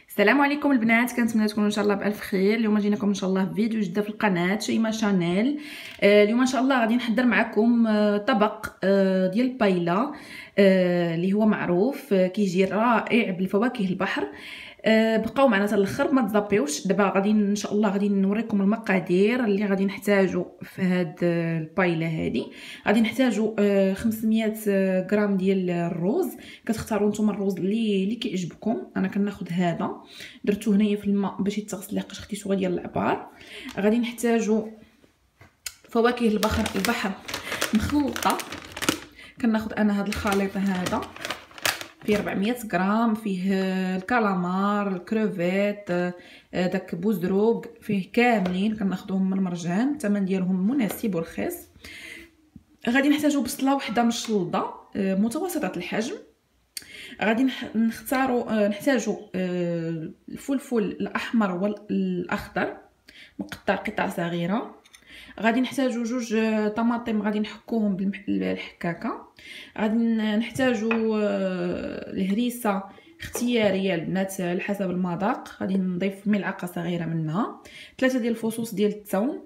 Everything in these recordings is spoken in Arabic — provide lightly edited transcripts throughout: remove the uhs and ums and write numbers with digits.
السلام عليكم البنات، كنتمنى تكونوا ان شاء الله بالف خير. اليوم جيناكم ان شاء الله بفيديو جديد في القناه شيماء شانيل. اليوم ان شاء الله غادي نحضر معكم طبق ديال البايلا اللي هو معروف كيجي رائع بالفواكه البحر. بقاو معنا حتى الاخر، ما تزابيوش. دابا غادي ان شاء الله غادي نوريكم المقادير اللي غادي نحتاجو في هاد البايلا هادي. غادي نحتاجو 500 غرام ديال الروز. كتختاروا نتوما الروز اللي كيعجبكم. انا كناخذ هذا، درتو هنايا في الماء باش يتغسل، لحقاش خديتو ديال العبار. غادي نحتاجو فواكه البحر مخلوطه. كناخذ انا هذا الخليط هذا، فيه 400 غرام، فيه الكالامار، الكروفيت، داك بوزدروق، فيه كاملين كناخذوهم من المرجان، الثمن ديالهم مناسب ورخيص. غادي نحتاجو بصله وحده مشلوضه متوسطه الحجم. غادي نحتاجو الفلفل الاحمر والاخضر مقطع قطع صغيره. غادي نحتاجو جوج طماطم غادي نحكوهم بالحكاكه. غادي نحتاجو الهريسه اختياريه البنات على حسب المذاق، غادي نضيف ملعقه صغيره منها. 3 ديال الفصوص ديال الثوم.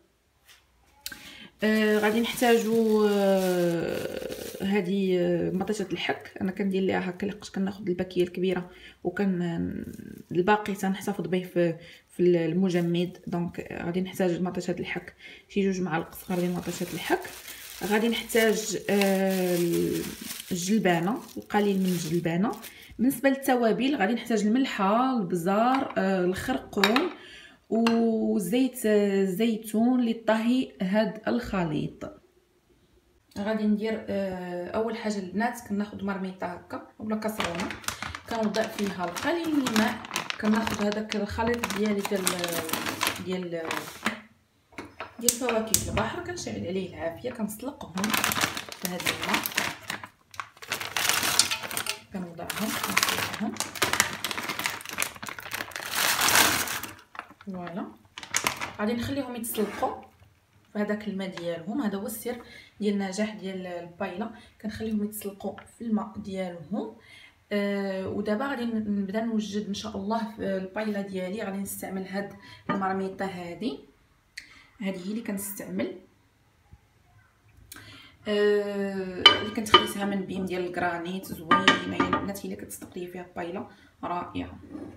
غادي نحتاجو هذه مطيشه الحك. انا كندير ليها هكا لحقاش كناخذ الباكيه الكبيره، وكان الباقي تنحتفظ به في المجمد. دونك غادي نحتاج مطيشه الحك، شي 2 معالق صغار ديال مطيشه الحك. غادي نحتاج الجلبانه، القليل من الجلبانه. بالنسبه للتوابل غادي نحتاج الملحه، البزار، الخرقوم، وزيت الزيتون لطهي هاد الخليط. غادي ندير اول حاجه البنات كناخذ مرميطه هكا ولا كسرونه، كنوضع فيها القليل من الماء. كناخذ هذاك الخليط ديالي ديال فواكه البحر، كنشعل عليه العافيه، كنسلقهم في هذا الماء، كنوضعهم كنسلقهم. فوالا، غادي نخليهم يتسلقوا في هذاك الماء ديالهم. هذا هو السر ديال النجاح ديال البايلا، كنخليهم يتسلقوا في الماء ديالهم. ودابا غادي نبدا نوجد ان شاء الله في البايلا ديالي. غادي نستعمل هاد المرميطه هذه هي اللي كنستعمل، اللي كنت خديتها من بيم ديال الكرانيت، زوينه هي البنات، هي اللي كتستقلي فيها البايلا رائعه.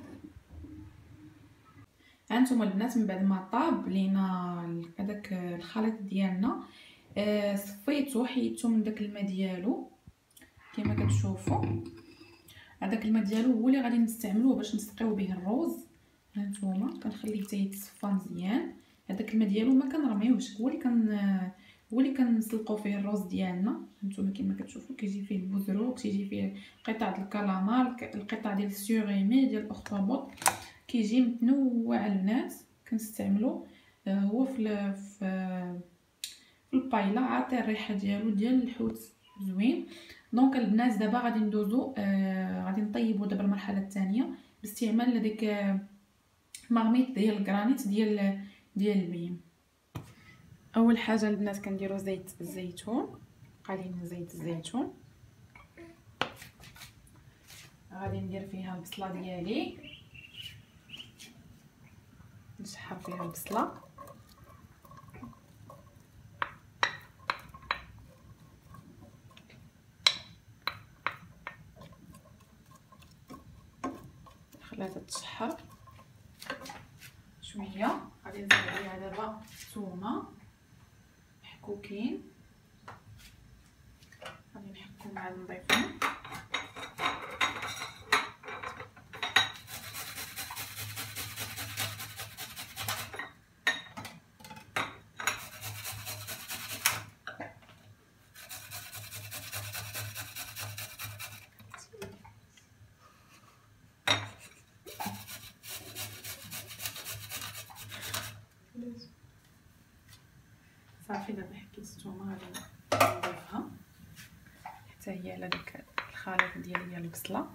هانتوما البنات من بعد ما طاب لينا هذاك الخليط ديالنا، صفيتو حيدتو من داك الماء ديالو كما كتشوفوا. هذاك الماء ديالو هو اللي غادي نستعملوه باش نسقيو به الروز. هانتوما كنخليه حتى يتصفى مزيان. هذاك الماء ديالو ما كنرميوهش، هو اللي كنسلقوا فيه الروز ديالنا. هانتوما كما كتشوفوا كيجي فيه البوزروك، تيجي فيه قطع ديال الكالامار، القطع ديال السوريمي، ديال الاخطبوط، كيجي متنوع البنات. كنستعملو هو في البايلا، عاطي الريحه ديالو ديال الحوت زوين. دونك البنات دابا غادي ندوزو غادي نطيبو دابا المرحله الثانيه باستعمال هذيك مارميط ديال الكرانيت ديال البيم. اول حاجه البنات كنديرو زيت الزيتون، قليل من زيت الزيتون. غادي ندير فيها البصله ديالي، نشحر فيها البصله. خليها تتشحر شويه. غادي نزيد عليها دابا الثومه محكوكين، غادي نحكو مع نضيفهم. صافي دابا حكيت الثومه، غادي نضيفها حتى هي على داك الخليط ديال البصله.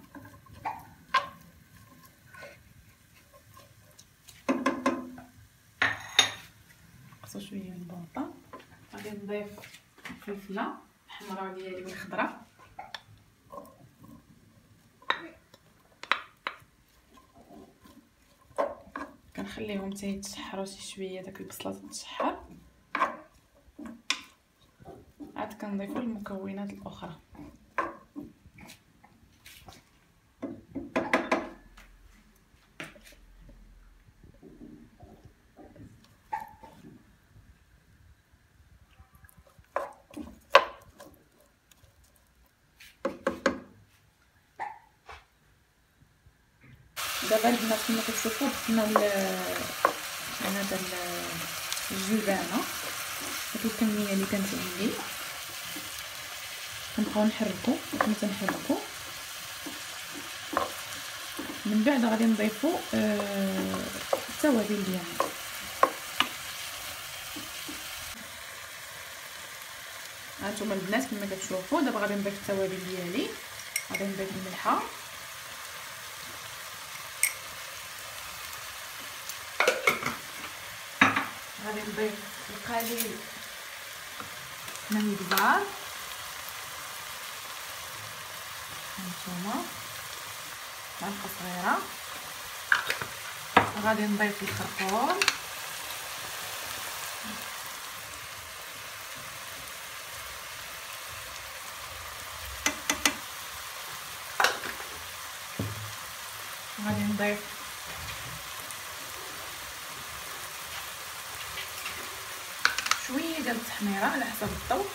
نقصو شويه من البوطه. غادي نضيف الفلفله الحمراء ديالي والخضراء. نخليهم حتى يتشحروا شي شويه، داك البصله تتشحر، عاد كنضيفوا المكونات الاخرى. دابا البنات كما كتشوفوا درنا هذا الجبانه، هاد الكميه اللي كانت عندي. كنبقاو نحركو كما تنحركو، من بعد غادي نضيفو التوابل ديالنا. هانتوما البنات كما كتشوفوا دابا غادي نضيف التوابل ديالي. غادي نضيف الملحه، غادي نضيف القليل من البزار، هانتوما معلقه صغيره. غادي نضيف الخرقوم، غادي نضيف شويه ديال التحميره على حسب الذوق.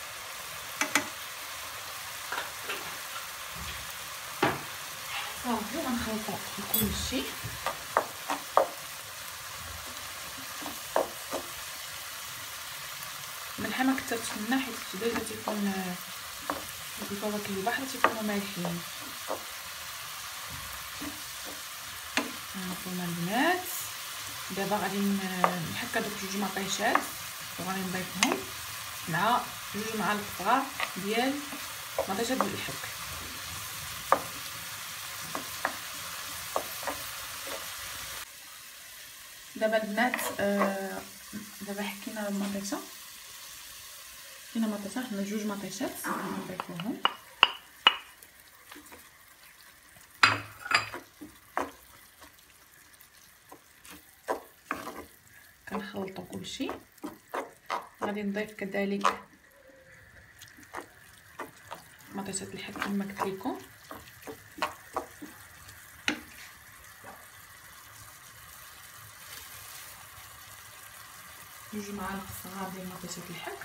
صافي غنخلطو كلشي. الملحه ما كثرتش منها حيت ديجا تيكون الفواكه البحر تيكونوا مالحين. هانتوما البنات دابا غادي نحك هادوك جوج مطيشات وغادي نضيفهم مع جوج معالق صغار ديال مطيشات ديال الحك. دابا البنات دابا حكينا المطيشه، حكينا مطيشه، حنا جوج مطيشات غادي نضيفوهم. كنخلطوا كلشي. غادي نضيف كذلك مطيشات الحك كما قلت لكم. جوج معالق صغار ديال مطيشات الحك.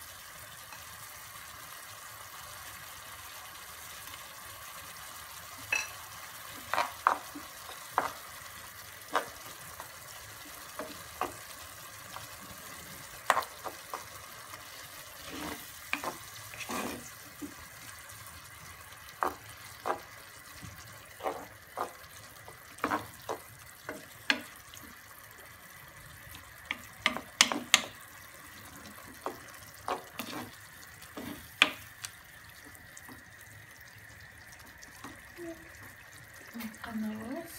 نقلنا الرز.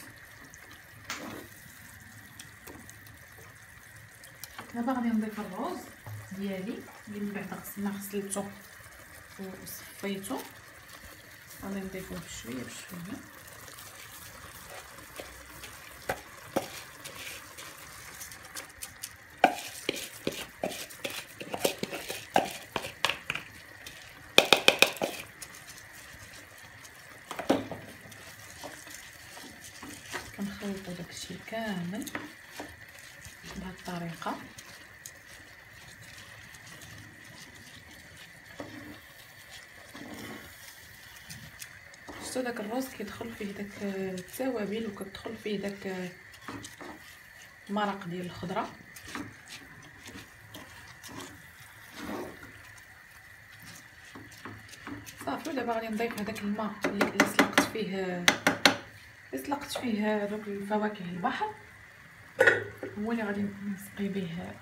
دابا غادي نضيف الرز ديالي اللي من بعد غسلته وصفيته. غادي نضيفوه بشويه بشويه. كنخلطو داكشي كامل بهاد الطريقه. شفتوا داك الرز كيدخل فيه داك التوابل وكتدخل فيه داك المرق ديال الخضره. صافي دابا غادي نضيف هذاك الماء اللي سلقت فيه دوك الفواكه البحر، هو اللي غادي نسقي به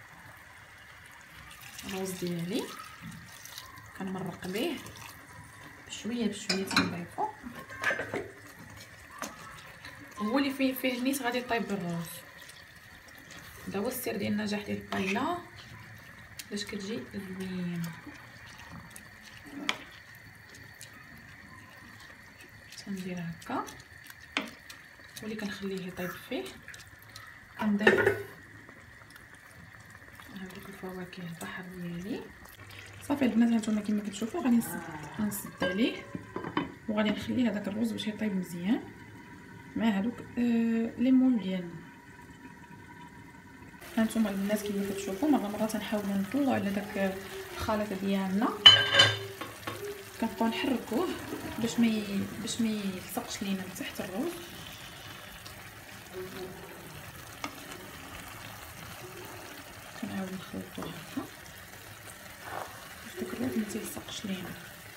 الرز ديالي. كنمرق به بشويه بشويه تنضيفو، هو اللي فيه النيت غادي يطيب بالرز. هذا هو السر ديال النجاح ديال البايلا باش كتجي زوينه. تندير هكا واللي كنخليه يطيب فيه كنضيف هذوك الفواكه البحر ديالي. صافي البنات هانتوما كما كتشوفوا غادي نسد عليه وغادي نخلي هذاك الرز باش يطيب مزيان مع هذوك ليمون ديالنا. هانتوما البنات كما كتشوفوا مره تنحاولوا نطلعوا على داك الخليط ديالنا، كنبقاو نحركوه باش ما يلصقش لينا من تحت الرز. كنعاود نخلطوه هكا باش داك الرز ما تيلصقش لينا.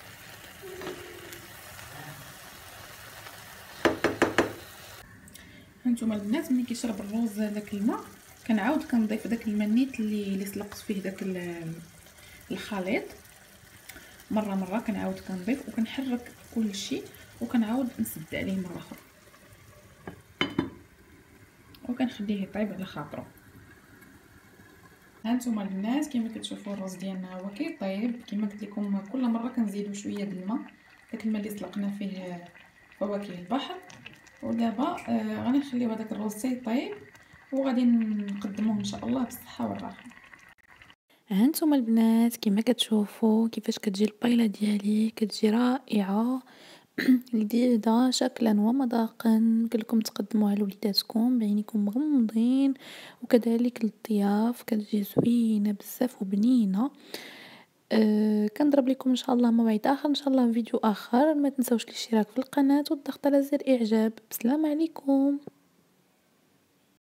هانتوما البنات ملي كيشرب الرز داك الماء كنعاود كنضيف داك الماء نيت اللي سلقت فيه داك الخليط. مره كنعاود كنضيف وكنحرك كلشي وكنعاود نسد عليه مره اخرى وكنخليه يطيب على خاطرو. هانتوما البنات كما كتشوفوا الرز ديالنا هو كيطيب. كما قلت لكم كل مره كنزيدوا شويه د الماء، داك الماء اللي سلقنا فيه فواكه البحر. ودابا غادي نخليو هذاك الرز تيطيب وغادي نقدموه ان شاء الله بالصحه والراحه. هانتوما البنات كما كتشوفوا كيفاش كتجي البايله ديالي، كتجي رائعه لذيذه شكلا ومذاقا. يمكنلكم تقدموها لوليداتكم بعينيكم مغمضين، وكذلك للضياف كتجي زوينه بزاف وبنينه. كنضرب لكم ان شاء الله موعد اخر ان شاء الله في فيديو اخر. ما تنسوش الاشتراك في القناه والضغط على زر اعجاب. بسلام عليكم.